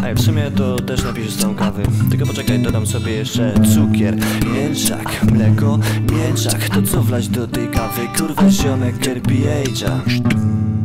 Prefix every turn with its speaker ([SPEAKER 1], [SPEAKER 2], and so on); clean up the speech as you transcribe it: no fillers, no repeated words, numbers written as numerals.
[SPEAKER 1] Ej, w sumie to też napiszę z tą kawy. Tylko poczekaj, dodam sobie jeszcze cukier, mięczak, mleko, mięczak. To co wlać do tej kawy? Kurwa, ziomek LpH-a.